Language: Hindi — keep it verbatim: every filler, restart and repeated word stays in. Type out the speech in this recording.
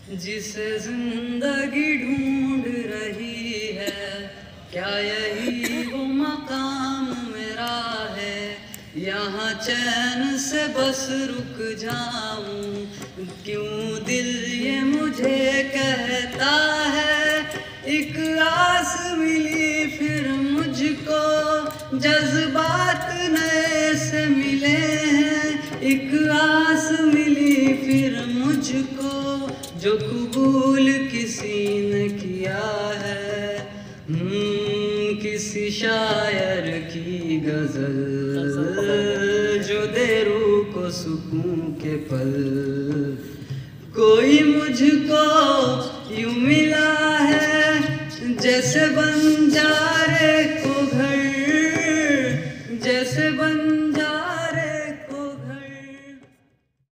जिसे जिंदगी ढूंढ रही है, क्या यही वो मकाम मेरा है? यहाँ चैन से बस रुक जाऊं, क्यों दिल ये मुझे कहता है। एक आस मिली फिर मुझको, जज्बात नए से मिले हैं। एक आस मिली फिर मुझको, जो कबूल किसी ने किया है। हम्म किसी शायर की गजल, जो दे रूह को सुकून के पल। कोई मुझको यूं मिला है, जैसे बंजारे